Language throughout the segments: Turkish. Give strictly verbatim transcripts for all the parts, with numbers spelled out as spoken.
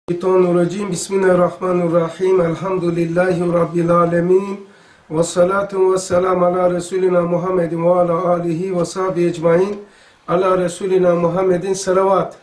Şeytanirracim. Bismillahirrahmanirrahim. Elhamdülillahi Rabbil alemin. Ve salatu ve selamu ala Resulina Muhammedin ve ala alihi ve sahbihi ecmain. Ala Resulina Muhammedin salavat.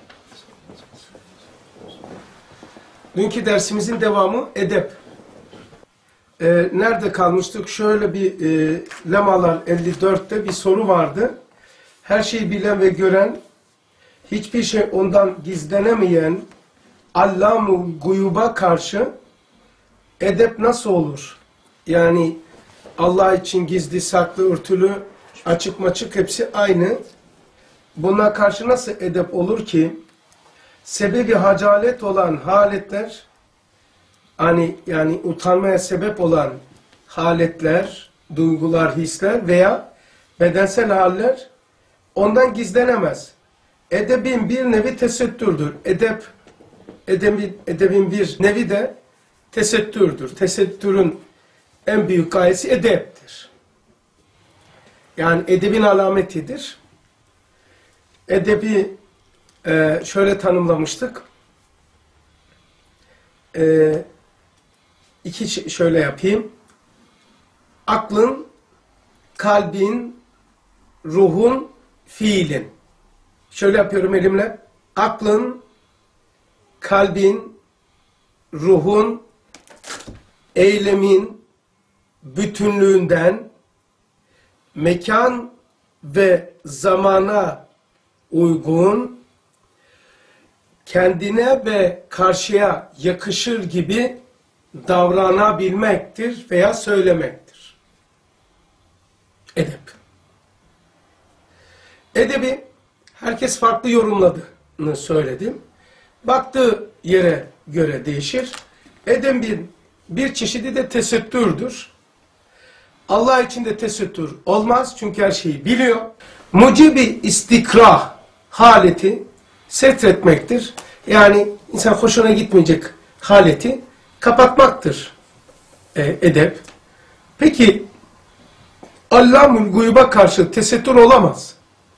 Dünkü dersimizin devamı edep. Ee, nerede kalmıştık? Şöyle bir e, Lemalar elli dörtte bir soru vardı. Her şeyi bilen ve gören, hiçbir şey ondan gizlenemeyen Allam-ı Guyub'a karşı edep nasıl olur? Yani Allah için gizli, saklı, örtülü, açık maçık hepsi aynı. Buna karşı nasıl edep olur ki? Sebebi hacalet olan haletler, hani yani utanmaya sebep olan haletler, duygular, hisler veya bedensel haller ondan gizlenemez. Edebin bir nevi tesettürdür. Edep Edebin, edebin bir nevi de tesettürdür. Tesettürün en büyük gayesi edeptir. Yani edebin alametidir. Edebi e, şöyle tanımlamıştık. E, iki şöyle yapayım. Aklın, kalbin, ruhun, fiilin. Şöyle yapıyorum elimle. Aklın, kalbin, ruhun, eylemin bütünlüğünden mekan ve zamana uygun, kendine ve karşıya yakışır gibi davranabilmektir veya söylemektir. Edep. Edebi herkes farklı yorumladığını söyledim. Baktığı yere göre değişir. Edebin bir çeşidi de tesettürdür. Allah için de tesettür olmaz çünkü her şeyi biliyor. Mucibi istikrah haleti setretmektir. Yani insan hoşuna gitmeyecek haleti kapatmaktır e, edep. Peki Allamul Guyub'a karşı tesettür olamaz.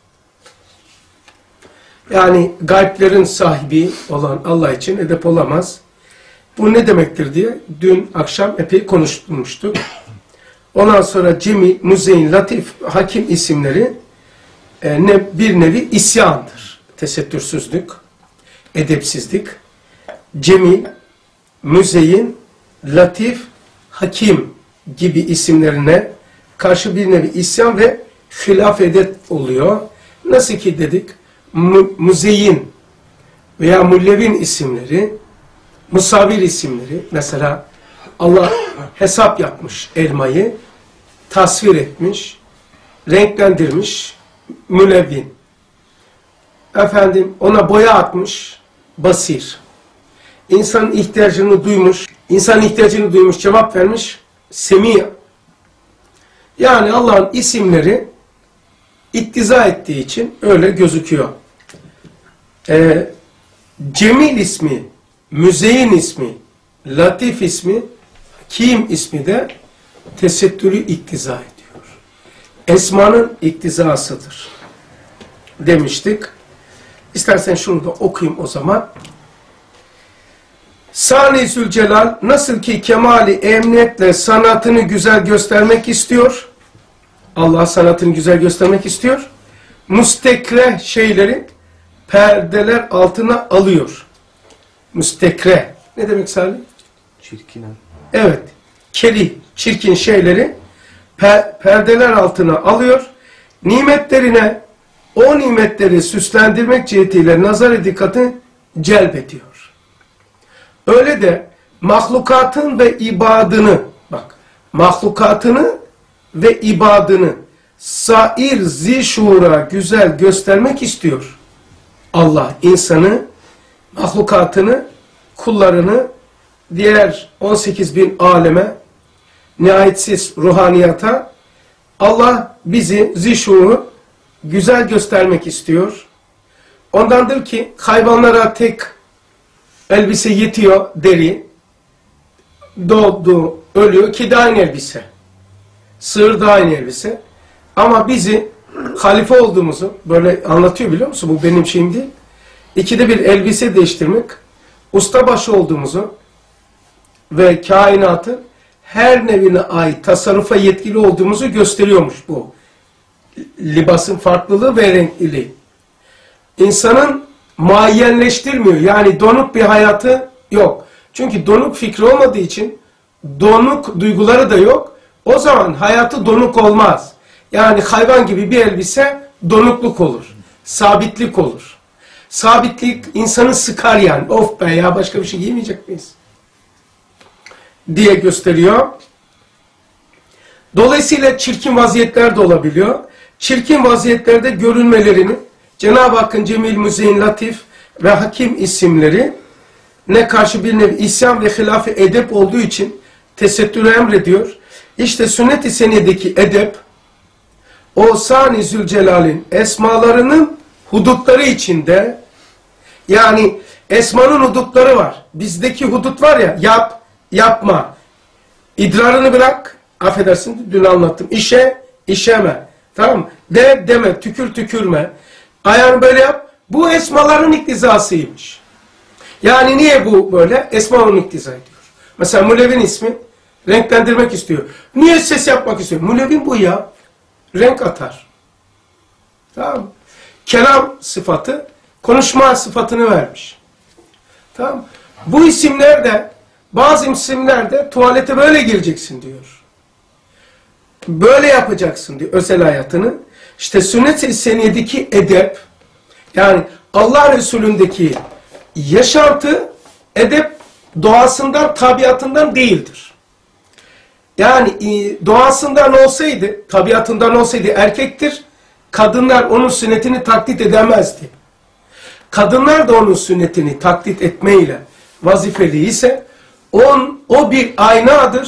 Yani gayblerin sahibi olan Allah için edep olamaz. Bu ne demektir diye dün akşam epey konuşmuştuk. Ondan sonra Cemil, Müzeyyin, Latif, Hakim isimleri e, ne, bir nevi isyandır. Tesettürsüzlük, edepsizlik. Cemil, Müzeyyin, Latif, Hakim gibi isimlerine karşı bir nevi isyan ve hilaf edep oluyor. Nasıl ki dedik? Müzeyyin veya Mullevin isimleri, musavir isimleri, mesela Allah hesap yapmış elmayı, tasvir etmiş, renklendirmiş, mülevvin. Efendim ona boya atmış, basir. İnsanın ihtiyacını duymuş, insan ihtiyacını duymuş, cevap vermiş, semi. Yani Allah'ın isimleri iktiza ettiği için öyle gözüküyor. Ee, Cemil ismi, Müzeyyin ismi, Latif ismi, Hakim ismi de tesettürü iktiza ediyor. Esmanın iktizasıdır demiştik. İstersen şunu da okuyayım o zaman. Sani Zülcelal nasıl ki kemali emniyetle sanatını güzel göstermek istiyor. Allah sanatını güzel göstermek istiyor. Müstekreh şeyleri perdeler altına alıyor. Müstekreh. Ne demek Salih? Çirkin. Evet. Keli, çirkin şeyleri per perdeler altına alıyor. Nimetlerine o nimetleri süslendirmek cihetiyle nazar dikkati celbediyor. Öyle de mahlukatın ve ibadını, bak, mahlukatını ve ibadını sair zişura güzel göstermek istiyor. Allah insanı, mahlukatını, kullarını, diğer on sekiz bin aleme, nihayetsiz ruhaniyata Allah bizi zişuru güzel göstermek istiyor. Ondandır ki hayvanlara tek elbise yetiyor, deri, doğdu, ölüyor, kedi aynı elbise. Sığır da aynı elbise. Ama bizi halife olduğumuzu böyle anlatıyor biliyor musun? Bu benim şeyim değil. İkide bir elbise değiştirmek, ustabaşı olduğumuzu ve kainatı her nevine ait tasarrufa yetkili olduğumuzu gösteriyormuş bu. Libasın farklılığı ve renkliliği. İnsanın muayyenleştirmiyor. Yani donuk bir hayatı yok. Çünkü donuk fikri olmadığı için donuk duyguları da yok. O zaman hayatı donuk olmaz. Yani hayvan gibi bir elbise donukluk olur. Sabitlik olur. Sabitlik insanı sıkar yani. Of be ya, başka bir şey giymeyecek miyiz? Diye gösteriyor. Dolayısıyla çirkin vaziyetler de olabiliyor. Çirkin vaziyetlerde görünmelerini Cenab-ı Hakk'ın Cemil, Müzeyyin, Latif ve Hakim isimleri ne karşı bir nevi isyan ve hilaf-ı edep olduğu için tesettürü emrediyor. İşte sünnet-i seniyedeki edep, o Sani Zülcelal'in esmalarının hudutları içinde, yani esmanın hudutları var. Bizdeki hudut var ya, yap, yapma. İdrarını bırak, affedersin dün anlattım. İşe, işeme. Tamam mı? De, deme, tükür, tükürme. Ayağını böyle yap. Bu esmaların iktizasıymış. Yani niye bu böyle? Esma-ı iktiza ediyor. Mesela Mulevin ismi renklendirmek istiyor. Niye ses yapmak istiyor? Mulevin bu ya. Renk atar. Tamam mı? Kelam sıfatı, konuşma sıfatını vermiş. Tamam mı? Bu isimlerde, bazı isimlerde tuvalete böyle gireceksin diyor. Böyle yapacaksın diyor özel hayatını. İşte sünnet-i seniyedeki edep, yani Allah Resulü'ndeki yaşantı, edep doğasından, tabiatından değildir. Yani doğasından olsaydı, tabiatından olsaydı erkektir, kadınlar onun sünnetini taklit edemezdi. Kadınlar da onun sünnetini taklit etmeyle vazifeli ise, on, o bir aynadır.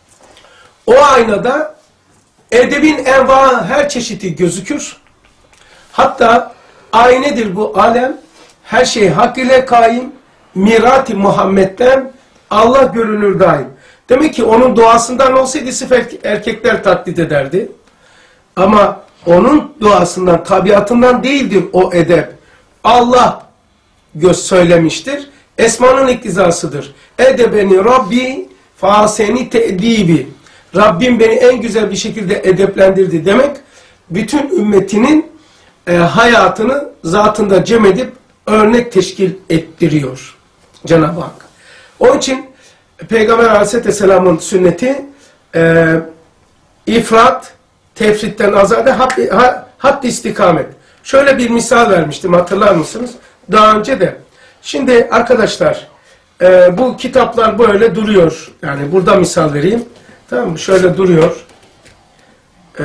O aynada edebin enva her çeşidi gözükür. Hatta aynedir bu alem, her şey hak ile kaim, mirat-i Muhammed'den Allah görünür daim. Demek ki onun doğasından olsaydı sırf erkekler taklit ederdi. Ama onun doğasından, tabiatından değildir o edep. Allah göz söylemiştir. Esmanın iktizasıdır. Edebeni Rabbi faseni te'dibi. Rabbim beni en güzel bir şekilde edeplendirdi demek, bütün ümmetinin e, hayatını zatında cem edip örnek teşkil ettiriyor Cenab-ı Hak. Onun için Peygamber Aleyhisselam'ın sünneti e, ifrat, tefritten azade, had, had istikamet. Şöyle bir misal vermiştim, hatırlar mısınız? Daha önce de. Şimdi arkadaşlar e, bu kitaplar böyle duruyor. Yani burada misal vereyim. Tamam mı? Şöyle duruyor. Ee,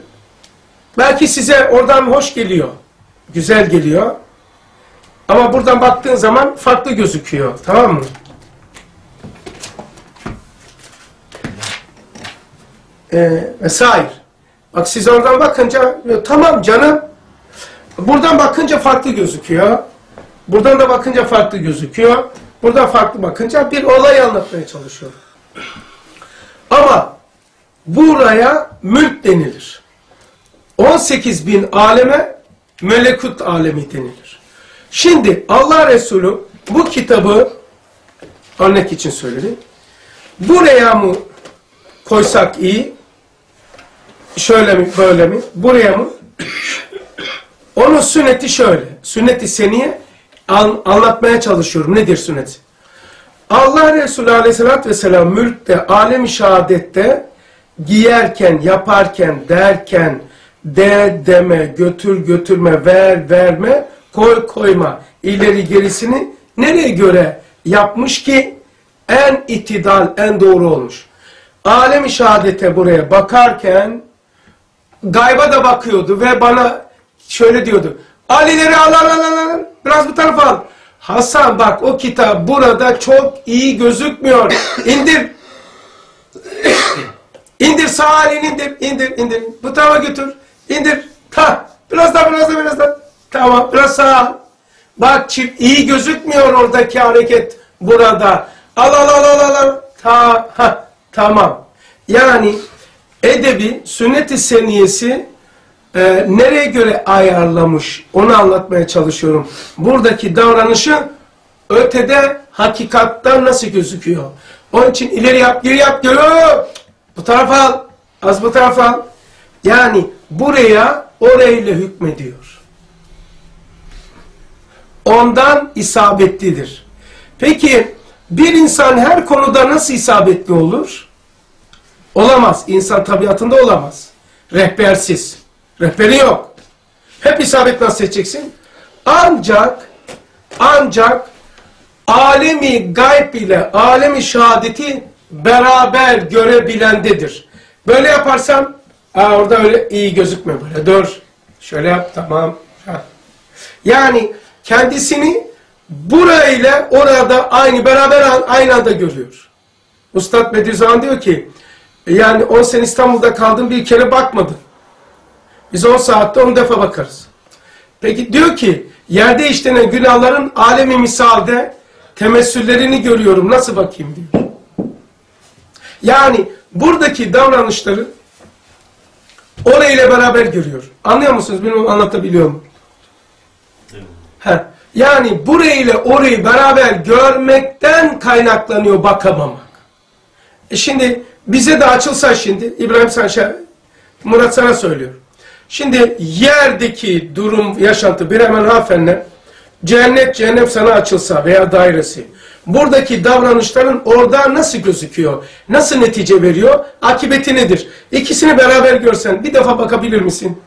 belki size oradan hoş geliyor. Güzel geliyor. Ama buradan baktığın zaman farklı gözüküyor. Tamam mı? Ee, vesaire. Bak siz oradan bakınca tamam canım. Buradan bakınca farklı gözüküyor. Buradan da bakınca farklı gözüküyor. Buradan farklı bakınca bir olay anlatmaya çalışıyorum. Ama buraya mülk denilir. on sekiz bin aleme melekut alemi denilir. Şimdi Allah Resulü bu kitabı, örnek için söyledim, buraya mı koysak iyi, şöyle mi böyle mi, buraya mı? Onun sünneti şöyle, sünnet-i seniye an, anlatmaya çalışıyorum. Nedir sünnet? Allah Resulü Aleyhisselatü Vesselam mülkte, alem-i şehadette giyerken, yaparken, derken, de, deme, götür, götürme, ver, verme, koy, koyma, ileri gerisini nereye göre yapmış ki en itidal, en doğru olmuş. Alem-i şehadete buraya bakarken gayba da bakıyordu ve bana şöyle diyordu. Alileri al, al, al, al, biraz bu tarafa al. Hasan bak o kitap burada çok iyi gözükmüyor. İndir. İndir sağ elini indir. İndir, indir. Bu tarafa götür. İndir. Ta. Biraz daha, biraz daha, biraz daha. Tamam, biraz sağa. Bak çift iyi gözükmüyor oradaki hareket burada. Al, al, al, al, al, al. Ta. Ha. Tamam. Yani edebi, sünnet-i seniyesi e, nereye göre ayarlamış onu anlatmaya çalışıyorum. Buradaki davranışı ötede hakikattan nasıl gözüküyor? Onun için ileri yap, geri yap, geri bu tarafa al, az bu tarafa al. Yani buraya orayla hükmediyor. Ondan isabetlidir. Peki bir insan her konuda nasıl isabetli olur? Olamaz. İnsan tabiatında olamaz. Rehbersiz. Rehberi yok. Hep isabet nasıl edeceksin? Ancak ancak alemi gayb ile alemi şehadeti beraber görebilendedir. Böyle yaparsam aa, orada öyle iyi gözükmüyor böyle. Dur. Şöyle yap, tamam. Yani kendisini burayla orada aynı beraber aynı anda görüyor. Üstad Bediüzzaman diyor ki yani on sene İstanbul'da kaldın, bir kere bakmadın. Biz on saatte on defa bakarız. Peki diyor ki yerde işlenen günahların alemi misalde temessüllerini görüyorum. Nasıl bakayım diyor. Yani buradaki davranışları orayla beraber görüyor. Anlıyor musunuz? Bilmiyorum, anlatabiliyor muyum? Heh. Yani burayla orayı beraber görmekten kaynaklanıyor bakamamak. E şimdi bize de açılsa şimdi, İbrahim sen şey, Murat sana söylüyor. Şimdi yerdeki durum, yaşantı bir hemen hafenle cennet, cehennem sana açılsa veya dairesi. Buradaki davranışların orada nasıl gözüküyor? Nasıl netice veriyor? Akıbeti nedir? İkisini beraber görsen bir defa bakabilir misin?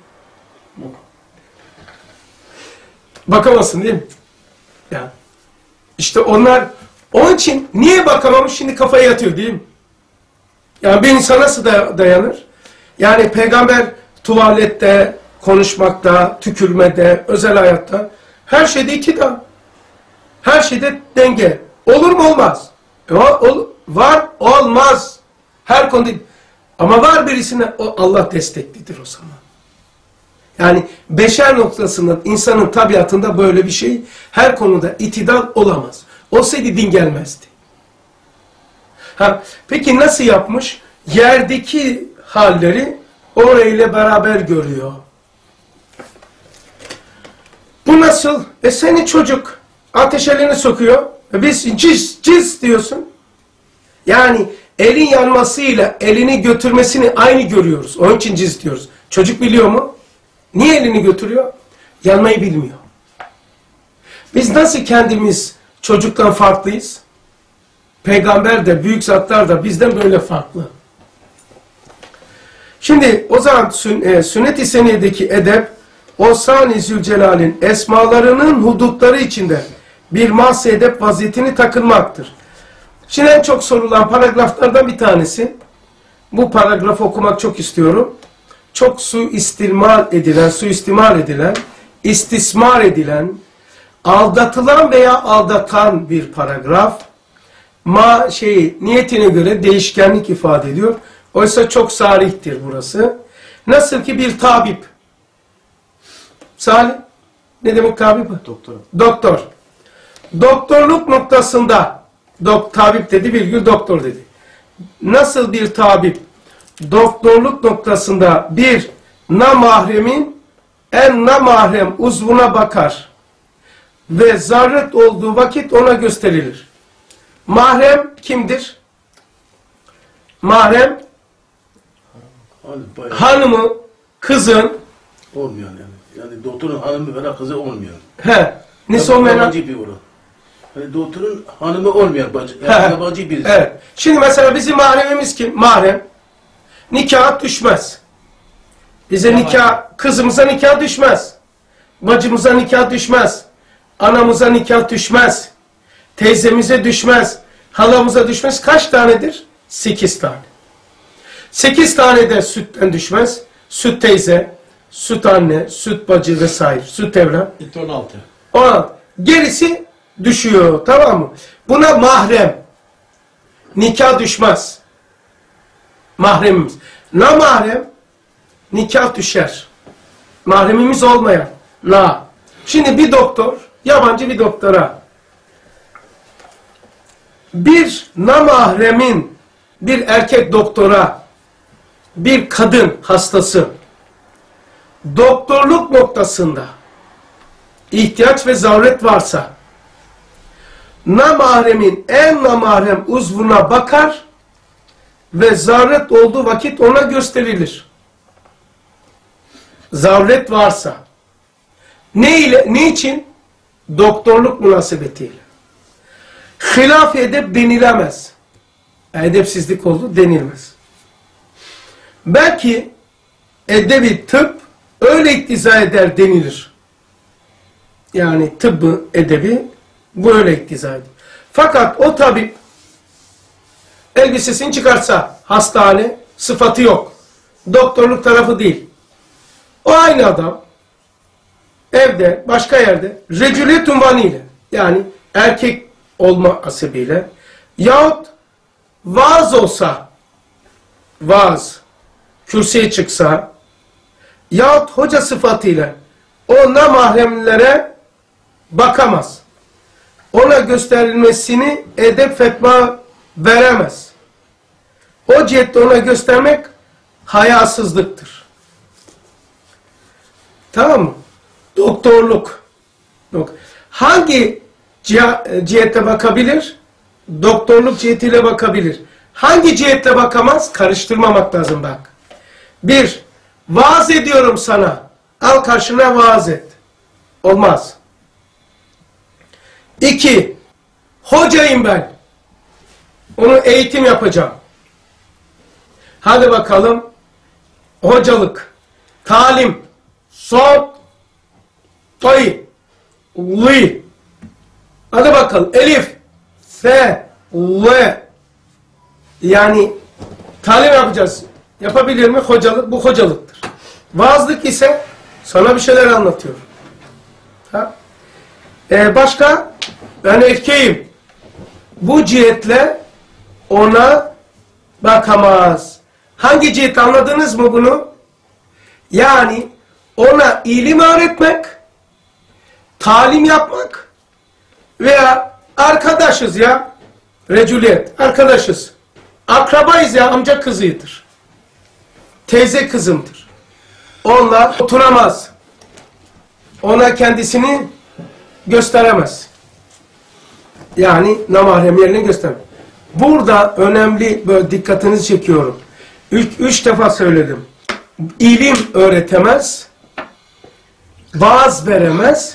Bakamazsın değil mi? Ya. İşte onlar onun için niye bakamamış? Şimdi kafaya yatıyor değil mi? Yani bir insan nasıl dayanır? Yani peygamber tuvalette, konuşmakta, tükürmede, özel hayatta her şeyde iktidar. Her şeyde denge. Olur mu olmaz? E, ol, var olmaz. Her konuda. Ama var birisine o Allah desteklidir o zaman. Yani beşer noktasında insanın tabiatında böyle bir şey her konuda itidal olamaz. Olsaydı din gelmezdi. Ha, peki nasıl yapmış? Yerdeki halleri orayla beraber görüyor. Bu nasıl? E seni çocuk ateş elini sokuyor. E biz ciz ciz diyorsun. Yani elin yanmasıyla elini götürmesini aynı görüyoruz. Onun için ciz diyoruz. Çocuk biliyor mu? Niye elini götürüyor? Yanmayı bilmiyor. Biz nasıl kendimiz çocuktan farklıyız? Peygamber de, büyük zatlar da bizden böyle farklı. Şimdi o zaman sünnet-i seniyedeki edep, o Sani Zülcelal'in esmalarının hudutları içinde bir mahs-ı edep vaziyetini takınmaktır. Şimdi en çok sorulan paragraflardan bir tanesi, bu paragrafı okumak çok istiyorum. Çok suistimal edilen, suistimal edilen, istismar edilen, aldatılan veya aldatan bir paragraf. Ma şey niyetine göre değişkenlik ifade ediyor. Oysa çok sarihtir burası. Nasıl ki bir tabip. Salih, ne demek tabip? Doktor. Doktor. Doktorluk noktasında, dok, tabip dedi virgül doktor dedi. Nasıl bir tabip doktorluk noktasında bir namahremin en namahrem uzvuna bakar ve zaruret olduğu vakit ona gösterilir. Mahrem kimdir? Mahrem hanımı, kızın olmayan yani. Yani doktorun hanımı veya kızı olmayan. He. Nesi olmayan? Yabancı bir oran. Yani doktorun hanımı olmayan bacı, yani yabancı birisi. Evet. Şimdi mesela bizim mahremimiz kim? Mahrem. Nikah düşmez. Bize Tamam. nikah, kızımıza nikah düşmez. Bacımıza nikah düşmez. Anamıza nikah düşmez. Teyzemize düşmez. Halamıza düşmez. Kaç tanedir? Sekiz tane. Sekiz tane de sütten düşmez. Süt teyze, süt anne, süt bacı vesaire. Süt evlat. on altı. on. Gerisi düşüyor. Tamam mı? Buna mahrem. Nikah düşmez. Mahremimiz. Na mahrem nikah düşer. Mahremimiz olmayan. Na. Şimdi bir doktor, yabancı bir doktora bir namahremin bir erkek doktora bir kadın hastası doktorluk noktasında ihtiyaç ve zaruret varsa namahremin en namahrem uzvuna bakar ve zaruret olduğu vakit ona gösterilir. Zaruret varsa. Ne ile? Ne için? Doktorluk münasebetiyle. Hilaf edep denilemez. Edepsizlik oldu denilmez. Belki edebi tıp öyle iktiza eder denilir. Yani tıbbı, edebi bu öyle iktiza eder. Fakat o tabip elbisesini çıkarsa hastane sıfatı yok. Doktorluk tarafı değil. O aynı adam evde, başka yerde recüliyet unvanıyla, yani erkek olma hasebiyle yahut vaaz olsa, vaaz, kürsüye çıksa yahut hoca sıfatıyla o namahremlere bakamaz. Ona gösterilmesini edep fetva veremez. O cihette ona göstermek hayasızlıktır. Tamam mı? Doktorluk. Hangi cihette bakabilir? Doktorluk cihetiyle bakabilir. Hangi cihetle bakamaz? Karıştırmamak lazım bak. Bir, vaaz ediyorum sana. Al karşına vaaz et. Olmaz. İki, hocayım ben. Onu eğitim yapacağım. Hadi bakalım. Hocalık, talim, sot, toy, li. Hadi bakalım. Elif, fe, ve. Yani talim yapacağız. Yapabilir mi? Hocalık, bu hocalıktır. Vaazlık ise sana bir şeyler anlatıyor. Ha? Ee, başka? Ben erkeğim. Bu cihetle ona bakamaz. Hangi cihet, anladınız mı bunu? Yani ona ilim öğretmek, talim yapmak veya arkadaşız ya, recüliyet, arkadaşız. Akrabayız ya, amca kızıydır. Teyze kızımdır. Onlar oturamaz. Ona kendisini gösteremez. Yani namahrem yerini gösteremez. Burada önemli, böyle dikkatinizi çekiyorum. Üç, üç defa söyledim. İlim öğretemez, vaaz veremez,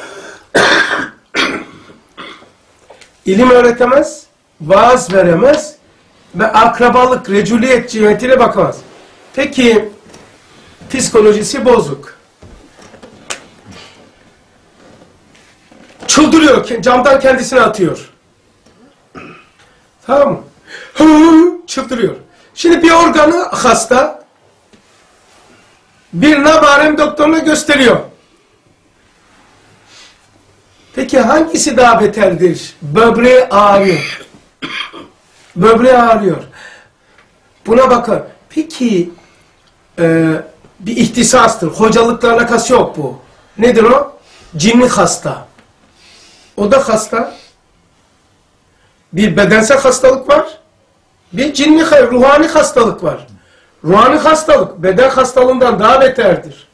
ilim öğretemez, vaaz veremez ve akrabalık, recüliyet cihetiyle bakamaz. Peki, psikolojisi bozuk. Çıldırıyor, camdan kendisini atıyor. Tamam mı? Çıldırıyor. Şimdi bir organı hasta, bir namahrem doktoruna gösteriyor. Peki hangisi daha beterdir? Böbreği ağrıyor. Böbreği ağrıyor. Buna bakın. Peki e, bir ihtisastır. Hocalıkla alakası yok bu. Nedir o? Cinli hasta. O da hasta. Bir bedensel hastalık var. Bir cinli, ruhani hastalık var. Ruhani hastalık beden hastalığından daha beterdir.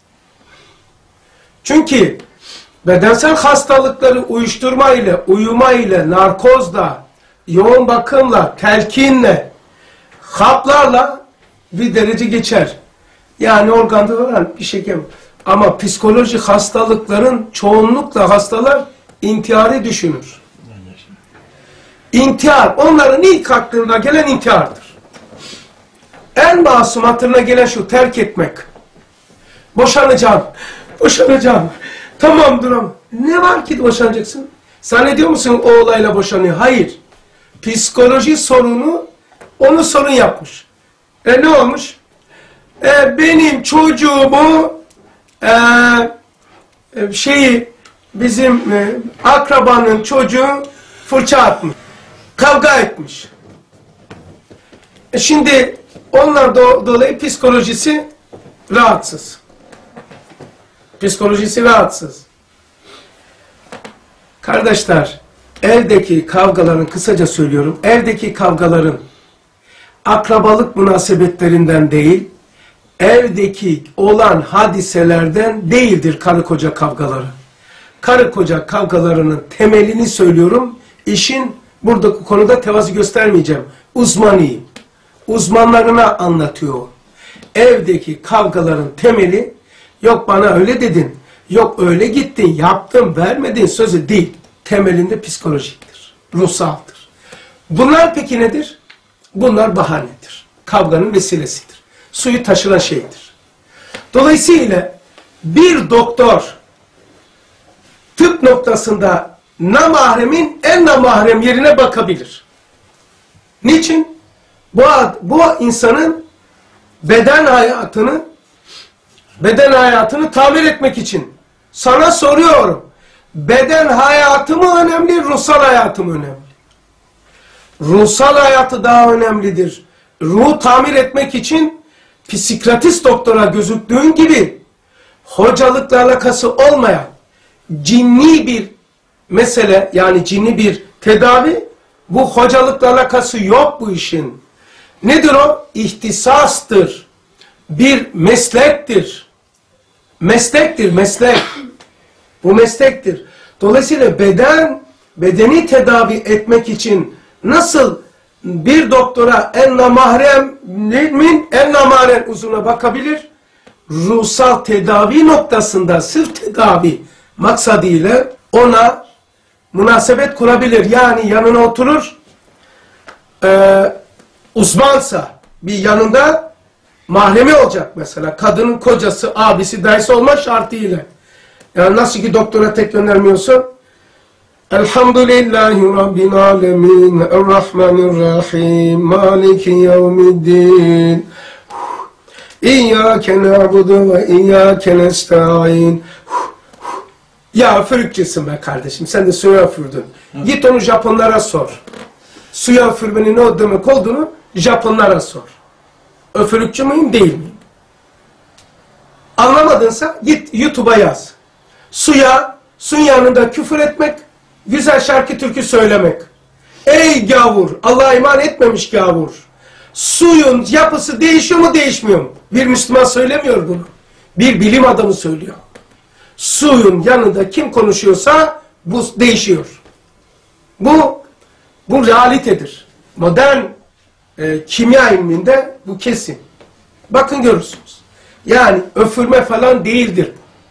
Çünkü bedensel hastalıkları uyuşturma ile, uyuma ile, narkozla, yoğun bakımla, telkinle, haplarla bir derece geçer. Yani organda olan bir şeker. Ama psikolojik hastalıkların çoğunlukla hastalar intiharı düşünür. İntihar, onların ilk aklına gelen intihardır. En masum hatırına gelen şu, terk etmek. Boşanacağım, boşanacağım. Tamam duram. Ne var ki boşanacaksın? Zannediyor musun o olayla boşanıyor? Hayır. Psikoloji sorunu onu sorun yapmış. E ne olmuş? E, benim çocuğumu e, e, şeyi bizim e, akrabanın çocuğu fırça atmış. Kavga etmiş. E şimdi onlar do dolayı psikolojisi rahatsız. Psikolojisi rahatsız. Kardeşler, evdeki kavgaların, kısaca söylüyorum, evdeki kavgaların akrabalık münasebetlerinden değil, evdeki olan hadiselerden değildir karı koca kavgaları. Karı koca kavgalarının temelini söylüyorum, İşin burada bu konuda tevazu göstermeyeceğim. Uzmanıyım. Uzmanlarına anlatıyor. Evdeki kavgaların temeli yok bana öyle dedin, yok öyle gittin, yaptın, vermedin sözü değil. Temelinde psikolojiktir, ruhsaldır. Bunlar peki nedir? Bunlar bahanedir. Kavganın vesilesidir. Suyu taşıran şeydir. Dolayısıyla bir doktor tıp noktasında namahremin en namahrem yerine bakabilir. Niçin? Bu, bu insanın beden hayatını beden hayatını tamir etmek için. Sana soruyorum. Beden hayatı mı önemli, ruhsal hayatı mı önemli? Ruhsal hayatı daha önemlidir. Ruhu tamir etmek için psikiyatrist doktora gözüktüğün gibi hocalıkla alakası olmayan cinni bir mesele, yani cinni bir tedavi, bu hocalıkla alakası yok bu işin. Nedir o? İhtisastır. Bir meslektir. Meslektir, meslek. Bu meslektir. Dolayısıyla beden, bedeni tedavi etmek için nasıl bir doktora en namahremin en namahrem uzuna bakabilir? Ruhsal tedavi noktasında sırf tedavi maksadıyla ona münasebet kurabilir. Yani yanına oturur, e, uzmansa bir yanında mahremi olacak mesela. Kadının kocası, abisi, dayısı olma şartıyla. Yani nasıl ki doktora tek göndermiyorsun? Elhamdülillahi Rabbil alemin, Errahmanirrahim, Maliki yevmiddin. İyyâke na'budu ve iyyâke nesta'in. Ya üfürükçüsün be kardeşim, sen de suya üfürdün. Git onu Japonlara sor. Suya üfürmenin ne demek olduğunu Japonlara sor. Öfürükçü müyüm, değil miyim? Anlamadınsa git YouTube'a yaz. Suya, suyun yanında küfür etmek, güzel şarkı türkü söylemek. Ey gavur, Allah'a iman etmemiş gavur. Suyun yapısı değişiyor mu, değişmiyor mu? Bir Müslüman söylemiyor bunu. Bir bilim adamı söylüyor. Suyun yanında kim konuşuyorsa bu değişiyor. Bu, bu realitedir. Modern e, kimya ilminde bu kesin. Bakın görürsünüz. Yani öfürme falan değildir.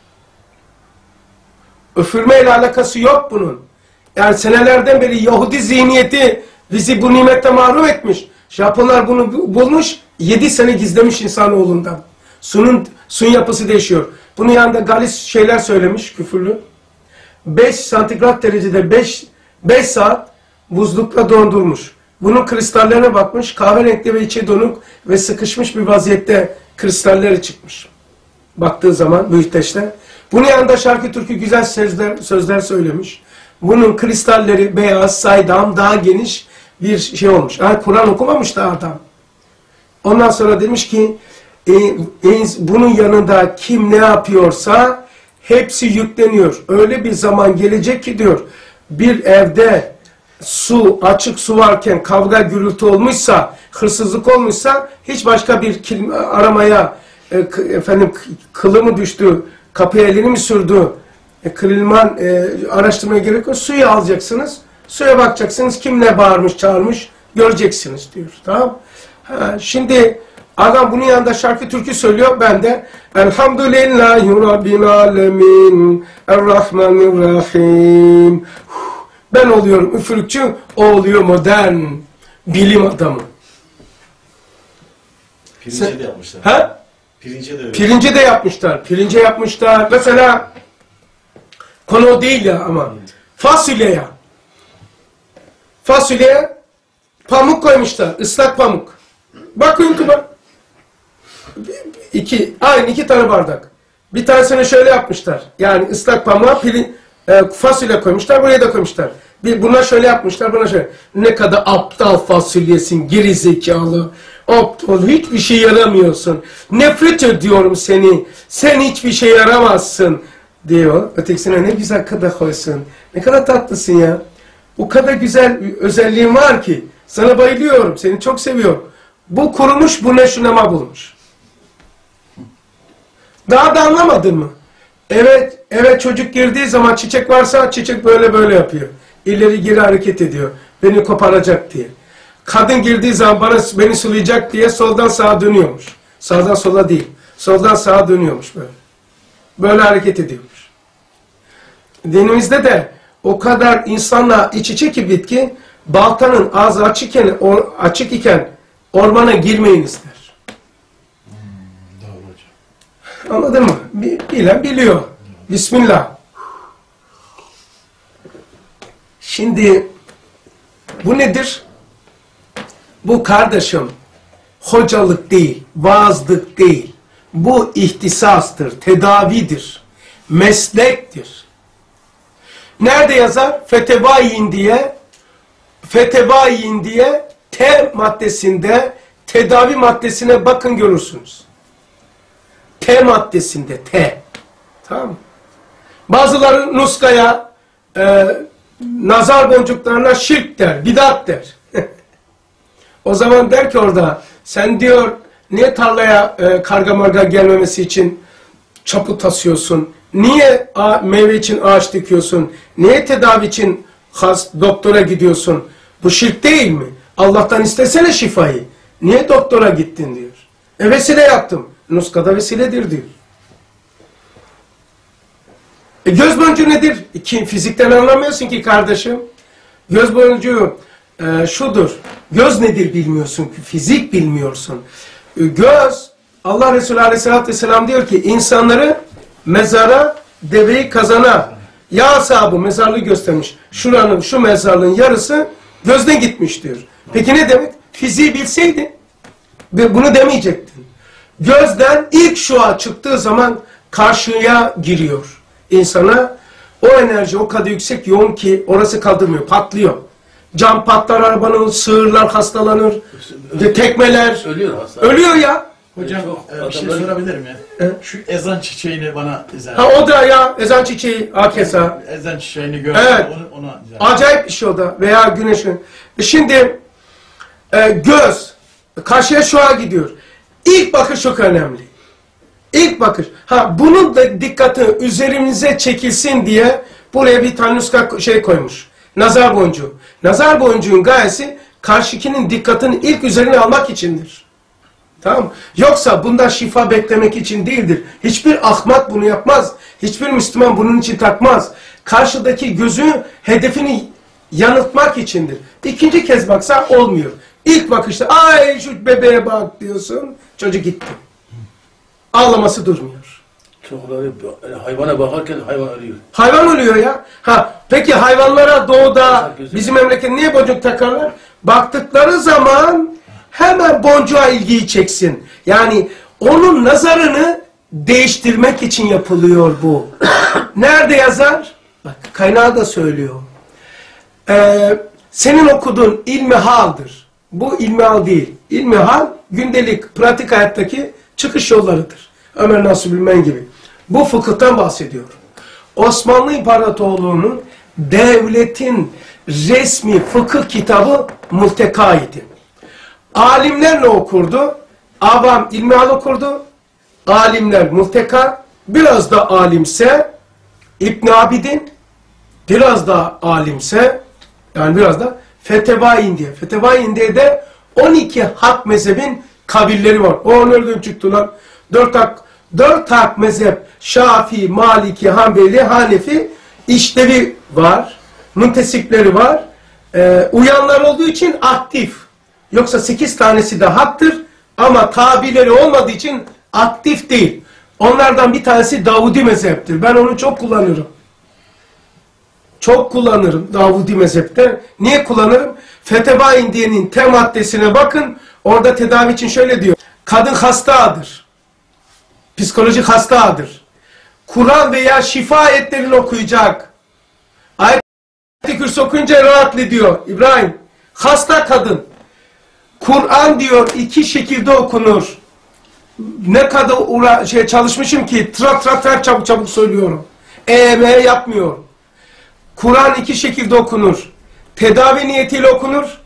Öfürmeyle alakası yok bunun. Yani senelerden beri Yahudi zihniyeti bizi bu nimette mahrum etmiş. Japonlar bunu bulmuş, yedi sene gizlemiş insanoğlundan. Suyun, suyun yapısı değişiyor. Bunun yanında galis şeyler söylemiş, küfürlü. beş santigrat derecede beş saat buzlukla dondurmuş. Bunun kristallerine bakmış, kahverengi ve içi donuk ve sıkışmış bir vaziyette kristalleri çıkmış. Baktığı zaman büyüteçte. Bunun yanında şarkı türkü güzel sözler, sözler söylemiş. Bunun kristalleri beyaz, saydam, daha geniş bir şey olmuş. Yani Kur'an okumamış da adam. Ondan sonra demiş ki e, e, bunun yanında kim ne yapıyorsa hepsi yükleniyor. Öyle bir zaman gelecek ki diyor, bir evde su, açık su varken kavga gürültü olmuşsa, hırsızlık olmuşsa hiç başka bir aramaya e, efendim kılı mı düştü, kapıya elini mi sürdü, e, kırılman e, araştırmaya gerek yok. Suyu alacaksınız, suya bakacaksınız, kim ne bağırmış, çağırmış göreceksiniz diyor. Tamam. Ha, şimdi adam bunun yanında şarkı türkü söylüyor, ben de Elhamdülillahi Rabbil alemin, Errahmanirrahim. Ben oluyorum üfürükçü, o oluyor modern bilim adamı. Pirince Sen, de yapmışlar. Ha? Pirince de öyle. Pirince de yapmışlar. Pirince yapmışlar. Mesela konu o değil ya ama. Fasulyeye. Fasulyeye pamuk koymuşlar. Islak pamuk. Bakın YouTube'a. İki, aynı iki tane bardak. Bir tanesini şöyle yapmışlar. Yani ıslak pamuğa pilin, e, fasulye koymuşlar. Buraya da koymuşlar. Bir, buna şöyle yapmışlar. Buna şöyle. Ne kadar aptal fasulyesin. Geri zekalı. Aptal. Hiçbir şey yaramıyorsun. Nefret ediyorum seni. Sen hiçbir şey yaramazsın. Diyor. Ötekisine ne güzel kadar koysun. Ne kadar tatlısın ya. O kadar güzel özelliğin var ki. Sana bayılıyorum. Seni çok seviyorum. Bu kurumuş, bu neşunema bulmuş. Daha da anlamadın mı? Evet, evet çocuk girdiği zaman çiçek varsa çiçek böyle böyle yapıyor. ileri geri hareket ediyor. Beni koparacak diye. Kadın girdiği zaman bana, beni sulayacak diye soldan sağa dönüyormuş. Sağdan sola değil. Soldan sağa dönüyormuş böyle. Böyle hareket ediyormuş. Dinimizde de o kadar insanla iç içe ki bitki, baltanın ağzı açık iken, or, açık iken ormana girmeyiniz der. Hmm, doğru hocam. Anladın mı? Bilen biliyor. Bismillah. Şimdi bu nedir? Bu kardeşim hocalık değil, vaazlık değil. Bu ihtisastır, tedavidir, meslektir. Nerede yazar? Fetevayin diye, Fetevayin diye T maddesinde, tedavi maddesine bakın görürsünüz. T maddesinde, T. Tamam mı? Bazıları nuskaya, e, nazar boncuklarına şirk der, bidat der. O zaman der ki orada, sen diyor, niye tarlaya e, karga marga gelmemesi için çaput tasıyorsun? Niye a, meyve için ağaç dikiyorsun? Niye tedavi için has, doktora gidiyorsun? Bu şirk değil mi? Allah'tan istesene şifayı. Niye doktora gittin diyor. E vesile yaptım. Nuskada vesiledir diyor. E göz boncuğu nedir? Ki, fizikten anlamıyorsun ki kardeşim. Göz boncuğu e, şudur. Göz nedir bilmiyorsun ki. Fizik bilmiyorsun. E, göz, Allah Resulü Aleyhisselatü Vesselam diyor ki insanları mezara, deveyi kazana. Ya ashabı mezarlığı göstermiş. Şuranın, şu mezarlığın yarısı gözden gitmiş diyor. Peki ne demek? Fiziği bilseydin bunu demeyecektin. Gözden ilk şua çıktığı zaman karşıya giriyor insana. O enerji o kadar yüksek yoğun ki orası kaldırmıyor, patlıyor. Cam patlar, arabanın, sığırlar hastalanır, tekmeler. Ölüyor hasta. Ölüyor ya. Hocam e, bir şey adamların- sorabilirim ya. Evet. Şu ezan çiçeğini bana izah Ha o da ya ezan çiçeği, akesa. Ezan çiçeğini gördüm. Evet. Onu, ona izah Acayip bir şey o da. Veya güneşin. E Şimdi e, göz karşıya şua gidiyor. İlk bakış çok önemli. İlk bakış. Ha bunun da dikkati üzerimize çekilsin diye buraya bir tane nuska şey koymuş. Nazar boncuğu. Nazar boncuğun gayesi karşıkinin dikkatini ilk üzerine almak içindir. Tamam mı? Yoksa bundan şifa beklemek için değildir. Hiçbir ahmak bunu yapmaz. Hiçbir Müslüman bunun için takmaz. Karşıdaki gözü hedefini yanıltmak içindir. İkinci kez baksa olmuyor. İlk bakışta ay şu bebeğe bak diyorsun. Çocuk gitti. Ağlaması durmuyor. Çocukları hayvana bakarken hayvan ölüyor. Hayvan ölüyor ya. Ha, peki hayvanlara doğuda bizim memleket niye boncuk takarlar? Baktıkları zaman hemen boncuğa ilgiyi çeksin. Yani onun nazarını değiştirmek için yapılıyor bu. Nerede yazar? Bak kaynağı da söylüyor. Ee, senin okuduğun ilmihaldir. Bu ilmihal değil. İlmihal gündelik pratik hayattaki çıkış yollarıdır. Ömer Nasuh Bilmen gibi. Bu fıkıhtan bahsediyor. Osmanlı İmparatorluğu'nun devletin resmi fıkıh kitabı Multeka idi. Alimler ne okurdu? Avam ilmihal okurdu. Alimler Multeka, biraz da alimse İbn Abidin, biraz da alimse yani biraz da Fetevayin diye. Fetevayin diye de on iki hak mezhebin kabilleri var. O nereden çıktılar? Dört hak, dört hak mezhep Şafii, Maliki, Hanbeli, Hanefi işlevi var. Müntesipleri var. Ee, uyanlar olduğu için aktif. Yoksa sekiz tanesi de haktır ama tabileri olmadığı için aktif değil. Onlardan bir tanesi Davudi mezheptir. Ben onu çok kullanırım. Çok kullanırım Davudi mezhepte. Niye kullanırım? Fetevayin diyenin T maddesine bakın. Orada tedavi için şöyle diyor. Kadın hastadır. Psikolojik hastadır. Kur'an veya şifa ayetlerini okuyacak. Ayet-i Kürsi okuyunca rahatlı diyor İbrahim. Hasta kadın. Kur'an diyor iki şekilde okunur. Ne kadar uğra şey çalışmışım ki trak trak trak çabuk çabuk söylüyorum. E M yapmıyorum. Kur'an iki şekilde okunur. Tedavi niyetiyle okunur.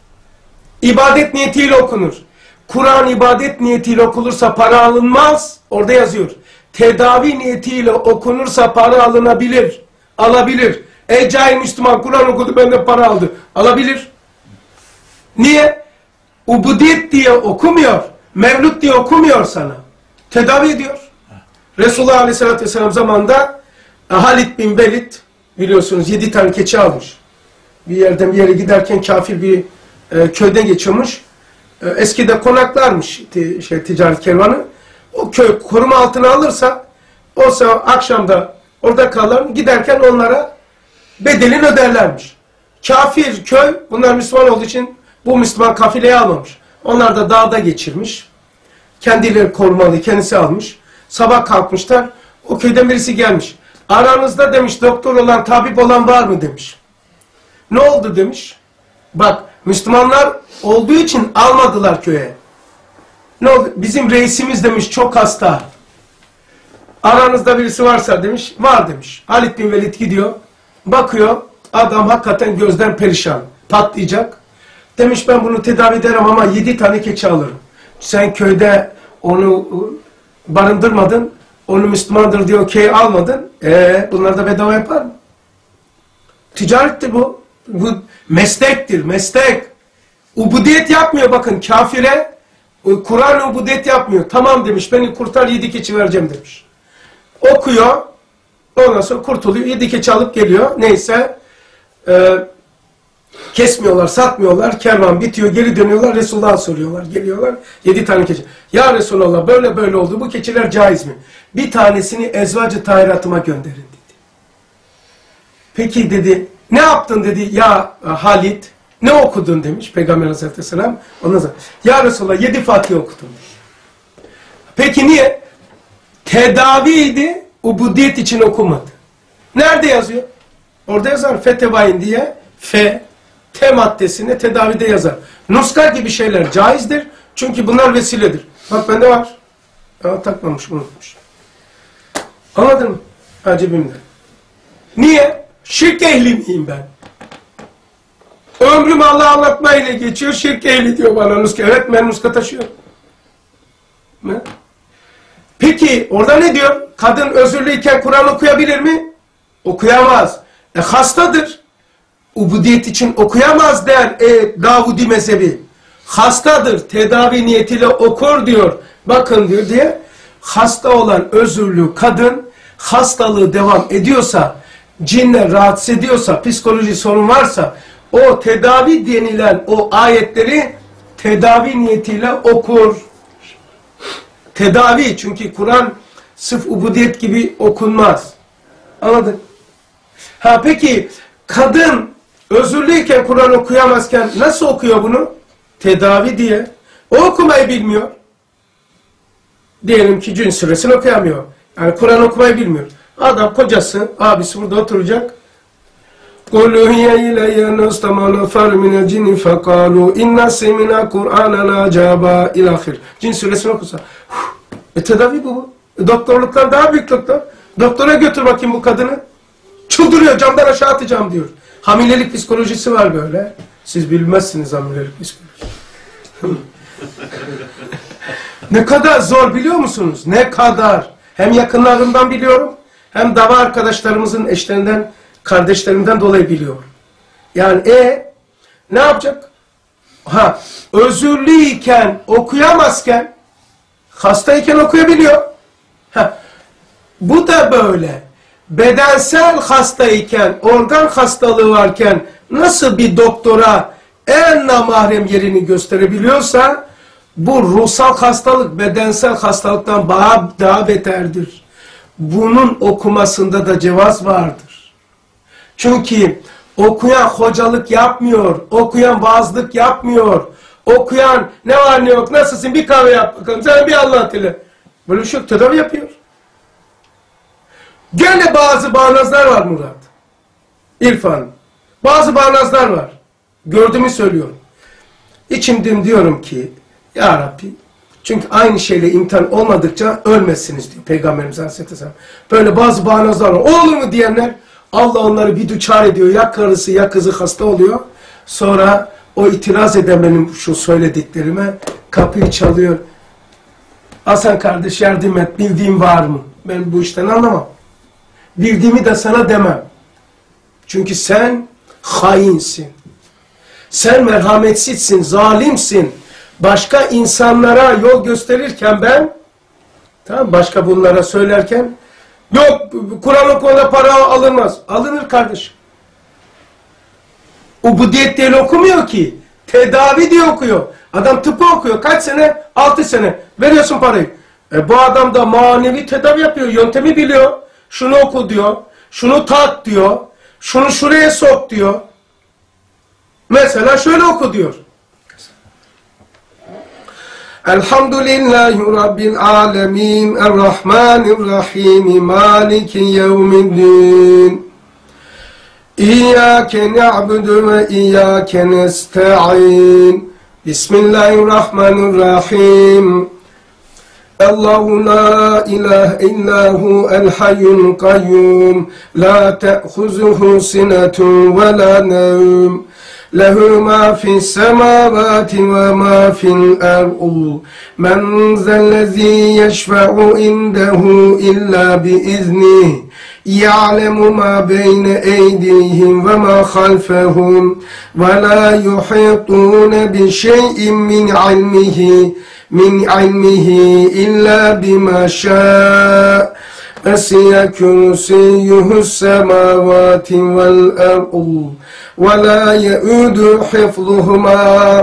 İbadet niyetiyle okunur. Kur'an ibadet niyetiyle okunursa para alınmaz. Orada yazıyor. Tedavi niyetiyle okunursa para alınabilir. Alabilir. Ey cahil Müslüman, Kur'an okudu benden para aldı. Alabilir. Niye? Ubudiyet diye okumuyor. Mevlüt diye okumuyor sana. Tedavi ediyor. Resulullah Aleyhisselatü Vesselam zamanında Halid bin Velid biliyorsunuz yedi tane keçi almış. Bir yerden bir yere giderken kafir bir e, köyden geçiyormuş. E, eskide konaklarmış ti, şey, ticaret kervanı. O köy koruma altına alırsa olsa akşamda orada kalırlar. Giderken onlara bedelini öderlermiş. Kafir köy bunlar Müslüman olduğu için bu Müslüman kafileyi almamış. Onlar da dağda geçirmiş. Kendileri korumalı, kendisi almış. Sabah kalkmışlar. O köyden birisi gelmiş. Aranızda demiş doktor olan, tabip olan var mı demiş. Ne oldu demiş. Bak Müslümanlar olduğu için almadılar köye. Ne oldu? Bizim reisimiz demiş çok hasta. Aranızda birisi varsa demiş. Var demiş. Halid bin Velid gidiyor. Bakıyor. Adam hakikaten gözden perişan. Patlayacak. Demiş ben bunu tedavi ederim ama yedi tane keçi alırım. Sen köyde onu barındırmadın. Onu Müslümandır diyor ki almadın. Eee bunlar da bedava yapar mı? Ticarettir bu. Bu meslektir. Meslek. Ubudiyet yapmıyor bakın kafire. Kur'an ubudiyet yapmıyor. Tamam demiş beni kurtar yedi keçi vereceğim demiş. Okuyor. Ondan sonra kurtuluyor. Yedi keçi alıp geliyor. Neyse. Eee kesmiyorlar, satmıyorlar. Kervan bitiyor. Geri dönüyorlar. Resulullah'a soruyorlar. Geliyorlar. Yedi tane keçi. Ya Resulallah böyle böyle oldu. Bu keçiler caiz mi? Bir tanesini ezvacı tahiratıma gönderin dedi. Peki dedi. Ne yaptın dedi ya Halid. Ne okudun demiş Peygamber Aleyhisselatü Vesselam. Ondan sonra ya Resulallah yedi Fatiha okudum demiş. Peki niye? Tedaviydi. Ubudiyet için okumadı. Nerede yazıyor? Orada yazar. Fetevain diye. Fe. T maddesine tedavide yazar. Nuska gibi şeyler caizdir. Çünkü bunlar vesiledir. Bak bende var. Ya, takmamış, unutmuş. Anladın mı? Ha, cebimde. Niye? Şirk ehli miyim ben? Ömrüm Allah'ı anlatmayla geçiyor. Şirk ehli diyor bana nuska. Evet ben nuska taşıyorum. Ne? Peki orada ne diyor? Kadın özürlüyken Kur'an okuyabilir mi? Okuyamaz. E hastadır. Ubudiyet için okuyamaz der e, Davudi mezhebi. Hastadır. Tedavi niyetiyle okur diyor. Bakın diyor diye. Hasta olan özürlü kadın hastalığı devam ediyorsa, cinler rahatsız ediyorsa, psikoloji sorun varsa o tedavi denilen o ayetleri tedavi niyetiyle okur. Tedavi çünkü Kur'an sırf ubudiyet gibi okunmaz. Anladın? Ha peki kadın özürlüyken Kur'an okuyamazken nasıl okuyor bunu? Tedavi diye. O okumayı bilmiyor. Diyelim ki Cün suresini okuyamıyor. Yani Kur'an okumayı bilmiyor. Adam kocası, abisi burada oturacak. قُلْ هِيَ إِلَيَّ نَسْتَمَا نَفَرْ مِنَ الْجِنِّ فَقَالُوا إِنَّا سَمِعْنَا قُرْآنًا عَجَبًا إِلَى آخِرِ Cin suresini okusa. E tedavi bu. E, doktorluktan daha büyük doktor. Doktora götür bakayım bu kadını. Çıldırıyor, camdan aşağı atacağım diyor. Hamilelik psikolojisi var böyle. Siz bilmezsiniz hamilelik psikolojisi. Ne kadar zor biliyor musunuz? Ne kadar. Hem yakınlarımdan biliyorum, hem dava arkadaşlarımızın eşlerinden, kardeşlerimden dolayı biliyorum. Yani e ne yapacak? Ha, özürlüyken, okuyamazken, hastayken okuyabiliyor. Ha, bu da böyle. Bedensel hastayken, organ hastalığı varken nasıl bir doktora en namahrem yerini gösterebiliyorsa bu ruhsal hastalık bedensel hastalıktan daha, daha beterdir. Bunun okumasında da cevaz vardır. Çünkü okuyan hocalık yapmıyor, okuyan vaazlık yapmıyor, okuyan ne var ne yok, nasılsın bir kahve yap bakalım, sana bir anlat hele. Böyle bir şey yok, tedavi yapıyor. Gene bazı bağnazlar var Murat. İrfan. Bazı bağnazlar var. Gördüğümü söylüyorum. İçimden diyorum ki ya Rabbi, çünkü aynı şeyle imtihan olmadıkça ölmezsiniz diyor Peygamberimiz Aleyhisselam. Böyle bazı bağnazlar var. Olur mu diyenler Allah onları bir düçar ediyor. Ya karısı ya kızı hasta oluyor. Sonra o itiraz eden benim şu söylediklerime kapıyı çalıyor. Hasan kardeş yardım et, bildiğin var mı? Ben bu işten anlamam. Bildiğimi de sana demem. Çünkü sen hainsin. Sen merhametsizsin, zalimsin. Başka insanlara yol gösterirken ben, tamam, başka bunlara söylerken, yok Kur'an okumada para alınmaz. Alınır kardeşim. Ubudiyet diye okumuyor ki. Tedavi diye okuyor. Adam tıpı okuyor. Kaç sene? Altı sene. Veriyorsun parayı. E bu adam da manevi tedavi yapıyor. Yöntemi biliyor. Şunu oku diyor. Şunu tat diyor. Şunu şuraya sok diyor. Mesela şöyle oku diyor. Elhamdülillahi Rabbil alemin. Errahmanirrahim. Maliki yevmiddin. İyyâke na'budu ve iyyâke nesta'in. Bismillahirrahmanirrahim. Allahu la ilahe illahu el hayyul kayyum. La te'khuzuhu sinetun ve la nevm. Lehu ma fis semavati ve ma fil ardı. Men zellezî yeşfe'u indehu illa biiznih. يعلم ما بين أيديهم وما خلفهم ولا يحيطون بشيء من علمه من علمه إلا بما شاء وسع كرسيه السماوات والأرض ولا يؤود حفظهما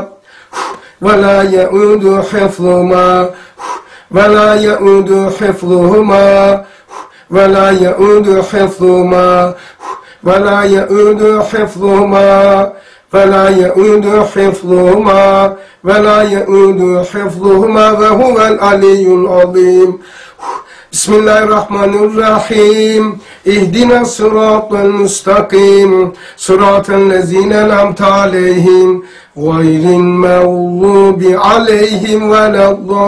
ولا يؤود حفظهما ولا يؤود حفظهما ولا يؤود حفظهما ولا يؤود حفظهما ولا يؤود حفظهما ولا يؤود حفظهما وهو العلي العظيم. بسم الله الرحمن الرحيم. اهدنا الصراط المستقيم صراط الذين أنعمت عليهم غير المغضوب عليهم ولا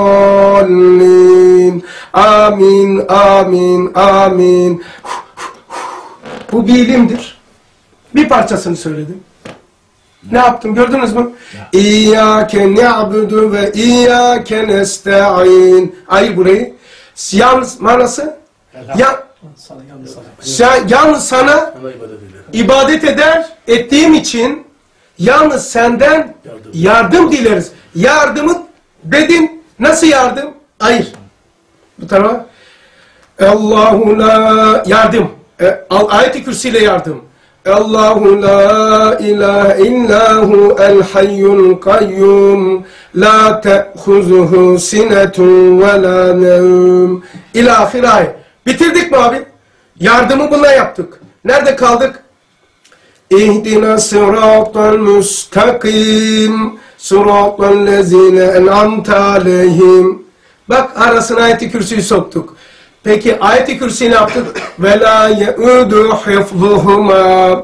الضالين. Amin, amin, amin. Bu bir ilimdir. Bir parçasını söyledim. Ne yaptım gördünüz mü? İyyâke ne'budu ve iyyâke nesta'in. Ayır burayı. Yalnız manası? Ya, Sana, yalnız sana. sen, yalnız sana Sana ibadet eder. ibadet eder, ettiğim için yalnız senden Yardım. yardım dileriz. Yardımı dedim. Nasıl yardım? Hayır. Bu tarafa. Allahu la yardım. E, ayet-i Kürsi ile yardım. Allahu la ilahe illahu el hayyul kayyum la te'khuzuhu sinetun ve la nevm. İlâhir ayet. Bitirdik mi abi? Yardımı buna yaptık. Nerede kaldık? İhdina sıratal müstakim sıratal lezine en'amte aleyhim. Bak arasına ayet-i kürsüyü soktuk. Peki ayet-i kürsüyü ne yaptık? Ve la ye'udu hifzuhuma.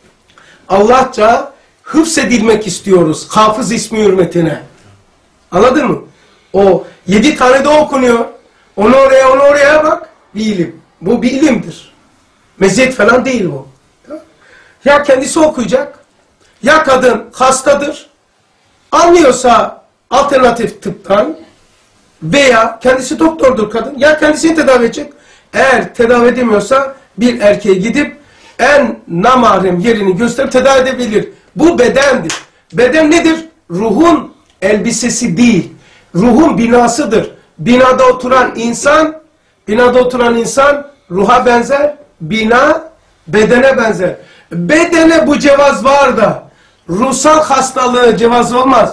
Allahça hıfzedilmek istiyoruz. Hafız ismi hürmetine. Anladın mı? O yedi tane de okunuyor. Onu oraya, onu oraya bak. Bir ilim. Bu bir ilimdir. Meziyet falan değil bu. Ya kendisi okuyacak, ya kadın hastadır, anlıyorsa alternatif tıptan veya kendisi doktordur kadın, ya kendisini tedavi edecek. Eğer tedavi edemiyorsa bir erkeğe gidip en namahrem yerini gösterip tedavi edebilir. Bu bedendir. Beden nedir? Ruhun elbisesi değil. Ruhun binasıdır. Binada oturan insan, binada oturan insan ruha benzer, bina bedene benzer. Bedene bu cevaz var da ruhsal hastalığı cevaz olmaz.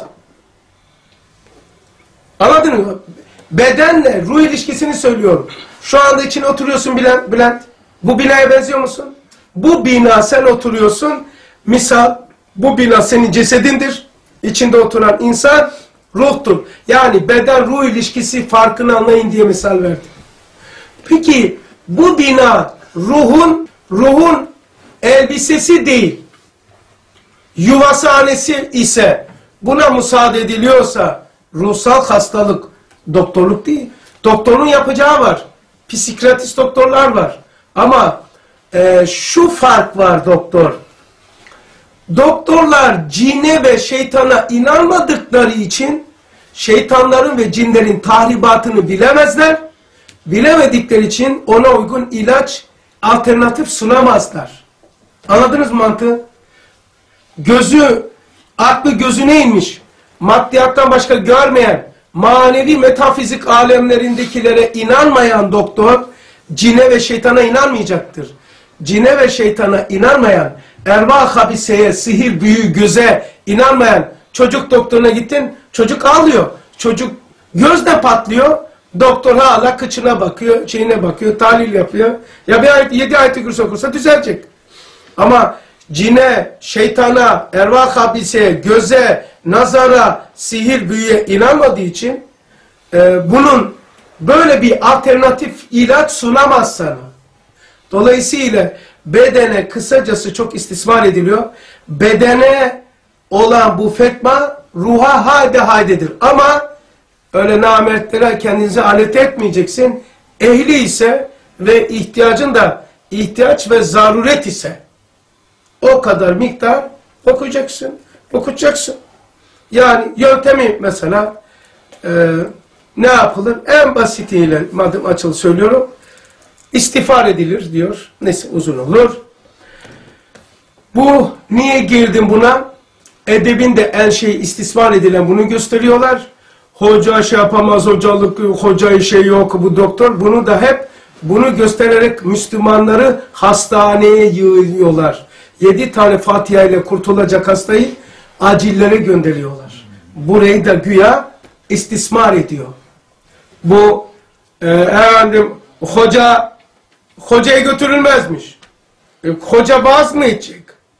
Anladın mı? Bedenle ruh ilişkisini söylüyorum. Şu anda içine oturuyorsun Bülent. Bülent. Bu binaya benziyor musun? Bu bina sen oturuyorsun. Misal bu bina senin cesedindir. İçinde oturan insan ruhtur. Yani beden ruh ilişkisi farkını anlayın diye misal verdim. Peki bu bina ruhun ruhun elbisesi değil, yuvashanesi ise buna müsaade ediliyorsa ruhsal hastalık doktorluk değil. Doktorun yapacağı var. Psikiyatrist doktorlar var. Ama e, şu fark var doktor. Doktorlar cine ve şeytana inanmadıkları için şeytanların ve cinlerin tahribatını bilemezler. Bilemedikleri için ona uygun ilaç, alternatif sunamazlar. Anladınız mı mantığı? Gözü, aklı gözüne inmiş. Maddiyattan başka görmeyen, manevi metafizik alemlerindekilere inanmayan doktor, cine ve şeytana inanmayacaktır. Cine ve şeytana inanmayan, ervah habiseye, sihir, büyü, göze inanmayan çocuk doktoruna gittin, çocuk ağlıyor. Çocuk gözle patlıyor, doktor hala kıçına bakıyor, şeyine bakıyor, tahlil yapıyor. Ya bir ayet, yedi ayet-i kürsü okursa düzelecek. Ama cine, şeytana, ervah habiseye, göze, nazara, sihir, büyüye inanmadığı için e, bunun böyle bir alternatif ilaç sunamaz sana. Dolayısıyla bedene kısacası çok istismar ediliyor. Bedene olan bu fetva ruha hayde haydedir. Ama öyle namertlere kendinizi alet etmeyeceksin. Ehli ise ve ihtiyacın da ihtiyaç ve zaruret ise o kadar miktar okuyacaksın, okutacaksın. Yani yöntemi mesela e, ne yapılır? En basitiyle madem açılı söylüyorum. İstiğfar edilir diyor. Neyse uzun olur. Bu niye girdim buna? Edebin de en şey istismar edilen bunu gösteriyorlar. Hoca şey yapamaz, hocalık, hoca şey yok, bu doktor. Bunu da hep bunu göstererek Müslümanları hastaneye yığıyorlar. Yedi tane Fatiha ile kurtulacak hastayı acillere gönderiyorlar. Burayı da güya istismar ediyor. Bu e, efendim hoca hocaya götürülmezmiş. E, hoca vaaz mı edecek?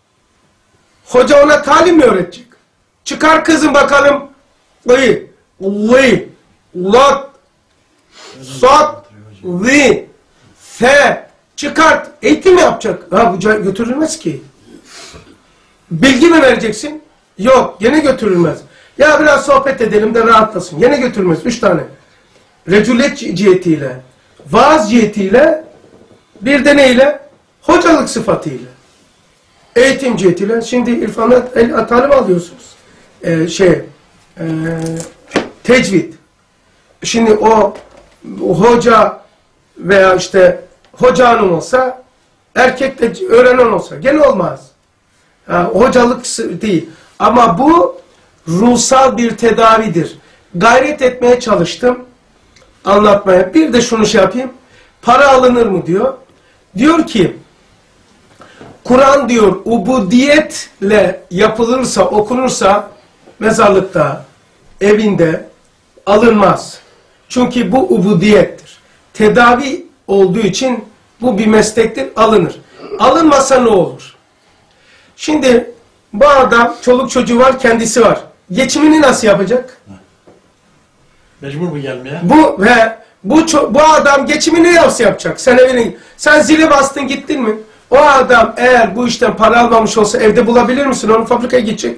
Hoca ona talim mi öğretecek? Çıkar kızım bakalım. Li, li, lat, sat, li, fe. Çıkart. Eğitim yapacak. Ha bu götürülmez ki. Bilgi mi vereceksin? Yok. Gene götürülmez. Ya biraz sohbet edelim de rahatlasın. Gene götürülmez. Üç tane. Recület cihetiyle, vaaz cihetiyle, bir de neyle? Hocalık sıfatıyla. Eğitim cihetiyle. Şimdi irfana el talim alıyorsunuz. Ee, şey, e, tecvid. Şimdi o, o hoca veya işte hoca hanım olsa, erkek de öğrenen olsa gene olmaz. Ha, hocalık değil. Ama bu ruhsal bir tedavidir. Gayret etmeye çalıştım anlatmaya. Bir de şunu şey yapayım. Para alınır mı diyor. Diyor ki Kur'an diyor ubudiyetle yapılırsa, okunursa mezarlıkta, evinde alınmaz. Çünkü bu ubudiyettir. Tedavi olduğu için bu bir meslektir, alınır. Alınmasa ne olur? Şimdi bu adam çoluk çocuğu var, kendisi var. Geçimini nasıl yapacak? Mecbur mu gelmeye? Bu ve bu bu adam geçimini nasıl yapacak? Sen evine sen zile bastın gittin mi? O adam eğer bu işten para almamış olsa evde bulabilir misin? Onu fabrikaya gidecek.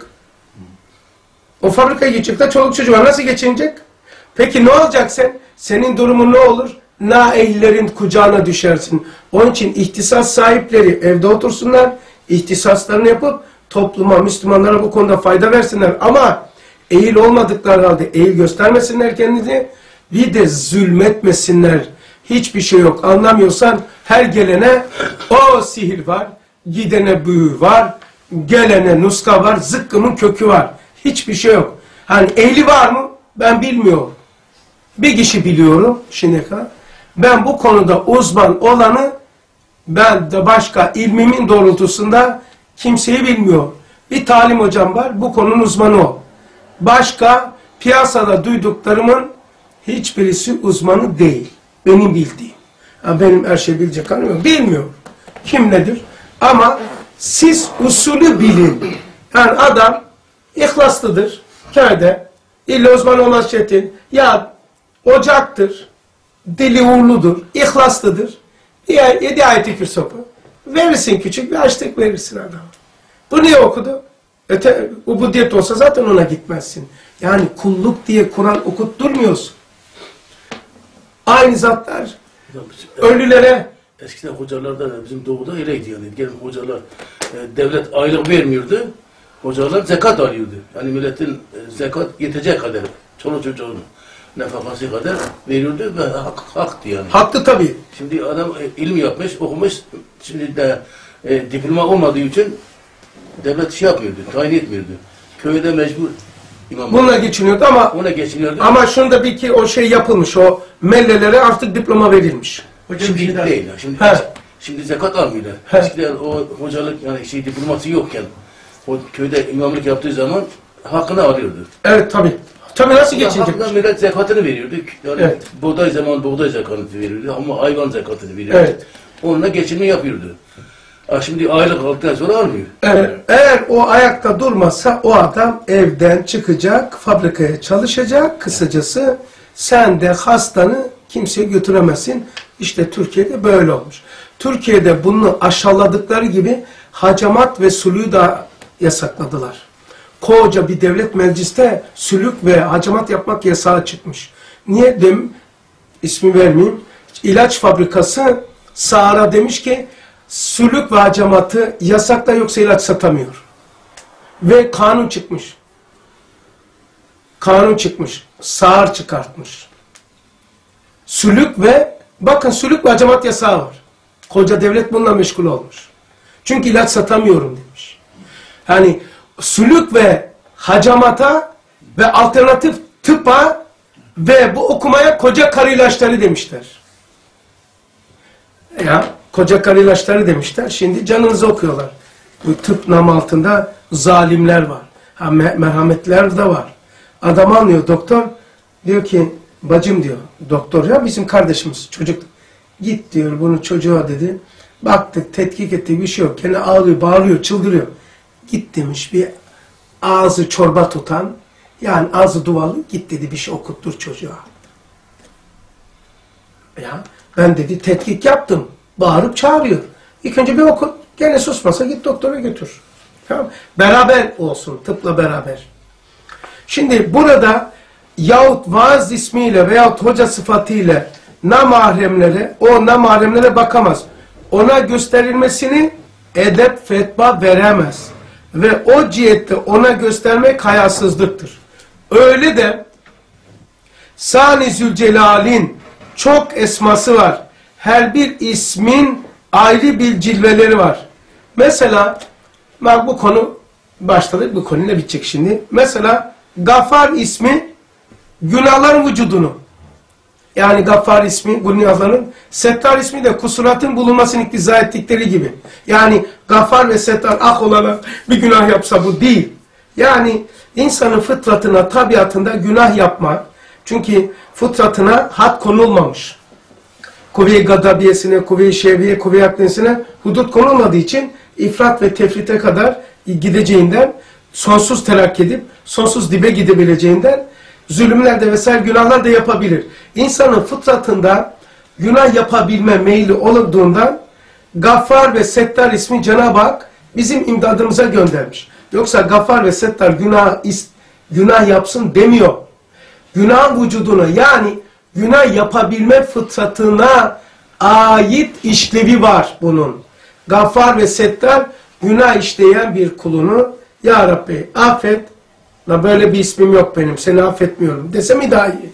O fabrikaya gidecek de çoluk çocuğu var. Nasıl geçinecek? Peki ne olacak sen? Senin durumun ne olur? Naehlilerin kucağına düşersin. Onun için ihtisas sahipleri evde otursunlar. İhtisaslarını yapıp topluma, Müslümanlara bu konuda fayda versinler. Ama eğil olmadıkları halde eğil göstermesinler kendini. Bir de zulmetmesinler. Hiçbir şey yok. Anlamıyorsan her gelene o sihir var. Gidene büyü var. Gelene nuska var. Zıkkımın kökü var. Hiçbir şey yok. Hani ehli var mı? Ben bilmiyorum. Bir kişi biliyorum şimdiye kadar. Ben bu konuda uzman olanı ben de başka ilmimin doğrultusunda kimseyi bilmiyorum. Bir talim hocam var. Bu konunun uzmanı o. Başka piyasada duyduklarımın hiçbirisi uzmanı değil. Benim bildiğim. Ha, benim her şeyi bilecek halim yok. Bilmiyorum. Kim nedir? Ama siz usulü bilin. Yani adam ihlaslıdır. Köyde. İlle uzman olmaz çetin. Ya ocaktır. Dili uğurludur. İhlaslıdır. Diğer yedi ayet-i kürsü oku. Verirsin küçük bir açlık verirsin adama. Bu niye okudu? Öte, ubudiyet olsa zaten ona gitmezsin. Yani kulluk diye Kur'an okutturmuyorsun. Aynı zatlar ölülere eskiden hocalarda da bizim doğuda öyleydi yani. Gelin hocalar e, devlet aylık vermiyordu. Hocalar zekat alıyordu. Yani milletin e, zekat yetecek kadar çoluk çocuğunu. nefakası kadar veriyordu ve hak, haktı yani. Haklı tabii. Şimdi adam e, ilim yapmış, okumuş, şimdi de e, diploma olmadığı için devlet şey yapmıyordu, tayin etmiyordu. Köyde mecbur imam. Bununla geçiniyordu ama Ona geçiniyordu. ama şunda bir ki o şey yapılmış. O mellelere artık diploma verilmiş. Hocam Şimdi bir şey daha. değil. Şimdi, He. şimdi zekat almıyorlar. He. Eskiden o hocalık yani şey diploması yokken o köyde imamlık yaptığı zaman hakkını alıyordu. Evet tabii. Tabii nasıl geçinecek? Hakkında millet zekatını veriyordu. Yani Evet. buğday zaman buğday zekatını veriyordu ama hayvan zekatını veriyordu. Evet. Onunla geçinme yapıyordu. Ha şimdi aylık aldıktan sonra almıyor. Evet. Eğer o ayakta durmazsa o adam evden çıkacak, fabrikaya çalışacak. Kısacası sen de hastanı kimseye götüremezsin. İşte Türkiye'de böyle olmuş. Türkiye'de bunu aşağıladıkları gibi hacamat ve sülüğü da yasakladılar. Koca bir devlet mecliste sülük ve hacamat yapmak yasağı çıkmış. Niye dem ismi vermeyeyim. İlaç fabrikası Sahara demiş ki sülük ve hacamatı yasakla yoksa ilaç satamıyor. Ve kanun çıkmış. Kanun çıkmış. Sahar çıkartmış. Sülük ve bakın sülük ve hacamat yasağı var. Koca devlet bununla meşgul olmuş. Çünkü ilaç satamıyorum demiş. Yani sülük ve hacamata ve alternatif tıbba ve bu okumaya koca karı ilaçları demişler. Ya koca karı ilaçları demişler. Şimdi canınızı okuyorlar. Bu tıp namı altında zalimler var. Ha, merhametler de var. Adam anlıyor doktor. Diyor ki bacım diyor. Doktor ya bizim kardeşimiz çocuk. Git diyor bunu çocuğa dedi. Baktık tetkik ettiği bir şey yok. Gene ağlıyor bağırıyor çıldırıyor. Git demiş bir ağzı çorba tutan yani ağzı duvalı git dedi bir şey okuttur çocuğa. Ya ben dedi tetkik yaptım. Bağırıp çağırıyor. İlk önce bir okut. Gene susmasa git doktora götür. Tamam. Beraber olsun. Tıpla beraber. Şimdi burada yahut vaaz ismiyle veyahut hoca sıfatıyla namahremlere o namahremlere bakamaz. Ona gösterilmesini edep fetva veremez. Ve o cihette ona göstermek hayasızlıktır. Öyle de Sani Zülcelal'in çok esması var. Her bir ismin ayrı bir cilveleri var. Mesela bak bu konu başladık bu konuyla bitecek şimdi. Mesela Gaffar ismi günahların vücudunu. Yani Gaffar ismi günahların, Settar ismi de kusuratın bulunmasını iktiza ettikleri gibi. Yani Gaffar ve Settar ah olarak bir günah yapsa bu değil. Yani insanın fıtratına, tabiatında günah yapma. Çünkü fıtratına had konulmamış. Kuvve-i gadabiyesine, kuvve-i şevviye, kuvve-i akdesine hudut konulmadığı için ifrat ve tefrite kadar gideceğinden, sonsuz terakki edip sonsuz dibe gidebileceğinden zulümler de vesaire günahlar da yapabilir. İnsanın fıtratında günah yapabilme meyli olduğundan Gaffar ve Settar ismi Cenab-ı Hak bizim imdadımıza göndermiş. Yoksa Gaffar ve Settar günah, günah yapsın demiyor. Günah vücuduna yani günah yapabilme fıtratına ait işlevi var bunun. Gaffar ve Settar günah işleyen bir kulunu ya Rabbi affet, la böyle bir ismim yok benim seni affetmiyorum dese mi daha iyi?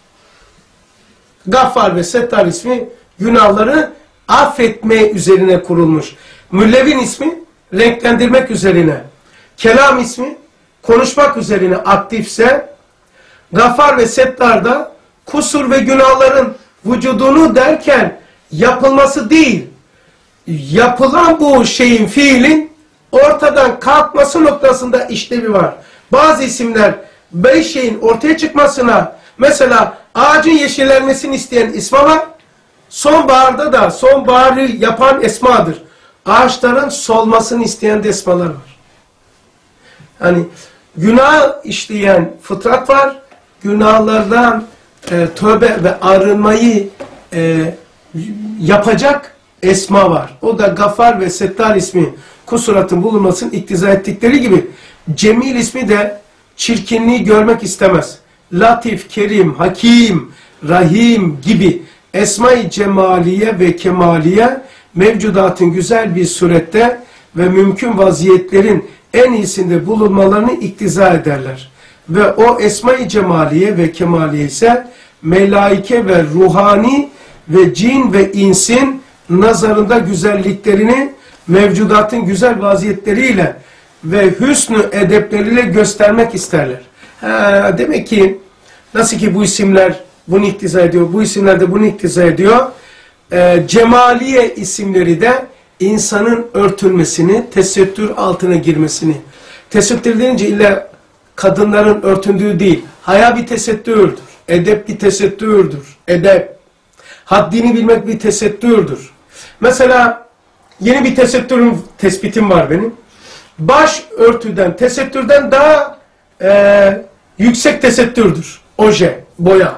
Gaffar ve Settar ismi günahları affetme üzerine kurulmuş. Müllevin ismi renklendirmek üzerine. Kelam ismi konuşmak üzerine aktifse Gaffar ve Settar da kusur ve günahların vücudunu derken yapılması değil, yapılan bu şeyin, fiilin ortadan kalkması noktasında işlevi var. Bazı isimler beş şeyin ortaya çıkmasına, mesela ağacın yeşillenmesini isteyen isma var, sonbaharda da sonbaharı yapan esmadır. Ağaçların solmasını isteyen de esmalar var. Yani günah işleyen fıtrat var, günahlardan e, tövbe ve arınmayı e, yapacak esma var. O da Gaffar ve Settar ismi kusuratın bulunmasının iktiza ettikleri gibi Cemil ismi de çirkinliği görmek istemez. Latif, Kerim, Hakim, Rahim gibi Esma-i Cemaliye ve Kemaliye mevcudatın güzel bir surette ve mümkün vaziyetlerin en iyisinde bulunmalarını iktiza ederler. Ve o esma-i cemaliye ve kemaliye ise melaike ve ruhani ve cin ve insin nazarında güzelliklerini mevcudatın güzel vaziyetleriyle ve hüsnü edepleriyle göstermek isterler. Ha, demek ki nasıl ki bu isimler bunu iktiza ediyor, bu isimler de bunu iktiza ediyor. E, Cemaliye isimleri de insanın örtülmesini, tesettür altına girmesini. Tesettür deyince illa kadınların örtündüğü değil. Haya bir tesettürdür. Edep bir tesettürdür. Edep. Haddini bilmek bir tesettürdür. Mesela yeni bir tesettürün tespitim var benim. Baş örtüden, tesettürden daha e, yüksek tesettürdür. Oje, boya,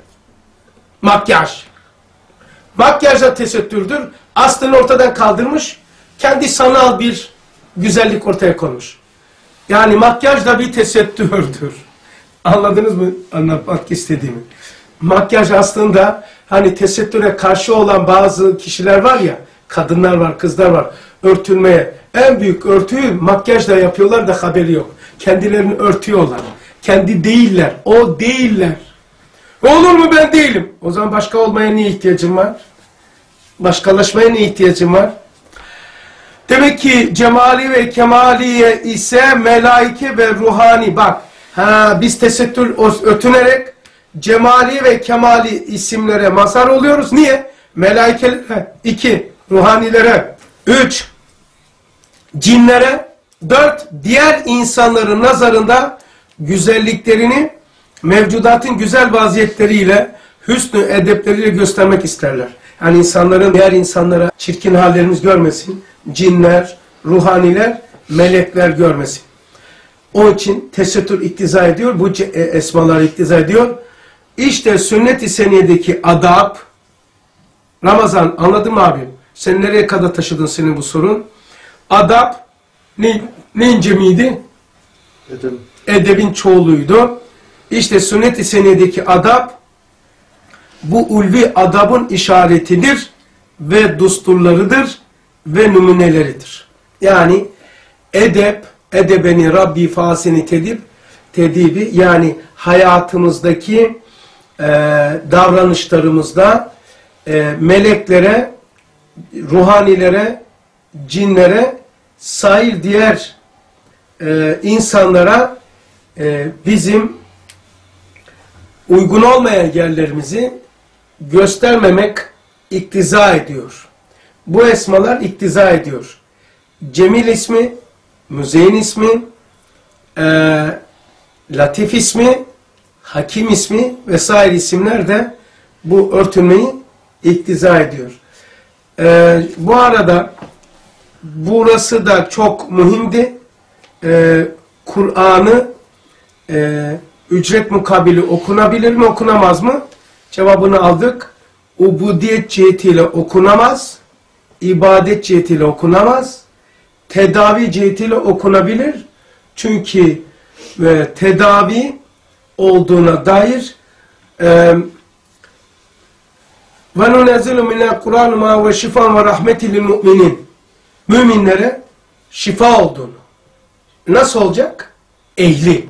makyaj. Makyaj da tesettürdür. Aslını ortadan kaldırmış, kendi sanal bir güzellik ortaya koymuş. Yani makyaj da bir tesettürdür. Anladınız mı anlatmak istediğimi? Makyaj aslında hani tesettüre karşı olan bazı kişiler var ya, kadınlar var, kızlar var, örtülmeye. En büyük örtüyü makyajla yapıyorlar da haberi yok. Kendilerini örtüyorlar. Kendi değiller, o değiller. Olur mu ben değilim? O zaman başka olmaya niye ihtiyacım var? Başkalaşmaya ne ihtiyacım var? Demek ki cemali ve kemaliye ise melaike ve ruhani. Bak, ha, biz tesettür ötünerek cemali ve kemali isimlere mazhar oluyoruz. Niye? Melaikelere, iki, ruhanilere, üç, cinlere, dört, diğer insanların nazarında güzelliklerini mevcudatın güzel vaziyetleriyle, hüsnü edepleriyle göstermek isterler. Yani insanların, diğer insanlara çirkin hallerimiz görmesin. Cinler, ruhaniler, melekler görmesin. Onun için tesettür iktiza ediyor. Bu esmalar iktiza ediyor. İşte sünnet-i seniyedeki adab, Ramazan anladın mı abi? Sen nereye kadar taşıdın senin bu sorun? Adab ne, neyin cemiydi? Edeb. Edebin çoğuluydu. İşte sünnet-i seniyedeki adab bu ulvi adabın işaretidir ve dusturlarıdır ve numuneleridir. Yani edep, edebeni Rabbi faseni tedib, tedibi yani hayatımızdaki e, davranışlarımızda e, meleklere, ruhanilere, cinlere, sair diğer e, insanlara e, bizim uygun olmayan yerlerimizi göstermemek iktiza ediyor. Bu esmalar iktiza ediyor. Cemil ismi, Müzeyyin ismi, e, Latif ismi, Hakim ismi vesaire isimler de bu örtünmeyi iktiza ediyor. E, bu arada burası da çok mühimdi. E, Kur'an'ı e, ücret mukabili okunabilir mi, okunamaz mı? Cevabını aldık. Ubudiyet cihetiyle okunamaz, ibadet cihetiyle okunamaz, tedavi cihetiyle okunabilir. Çünkü e, tedavi olduğuna dair ve nunezzilu minel Kur'an ma ve şifan ve rahmetil lil mu'minin, müminlere şifa olduğunu. Nasıl olacak? Ehli.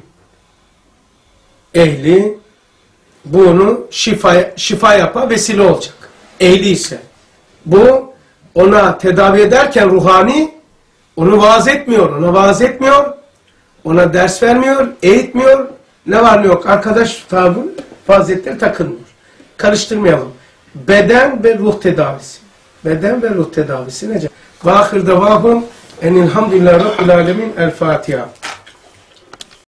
Ehli bunu şifa, şifa yapa vesile olacak. Ehli ise. Bu ona tedavi ederken ruhani onu vaaz etmiyor. Ona vaaz etmiyor. Ona ders vermiyor. Eğitmiyor. Ne var ne yok. Arkadaş tabi faziletleri takılmıyor. Karıştırmayalım. Beden ve ruh tedavisi. Beden ve ruh tedavisi nece? Ve ahir devahum enilhamdülillahi rabbil alemin. El Fatiha.